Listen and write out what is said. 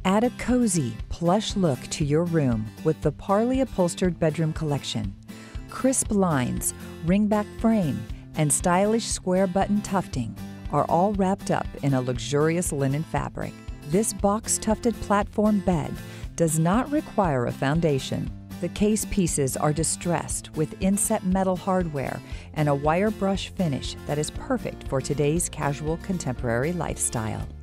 Add a cozy, plush look to your room with the Parlee Upholstered Bedroom Collection. Crisp lines, ringback frame, and stylish square button tufting are all wrapped up in a luxurious linen fabric. This box-tufted platform bed does not require a foundation. The case pieces are distressed with inset metal hardware and a wire brush finish that is perfect for today's casual contemporary lifestyle.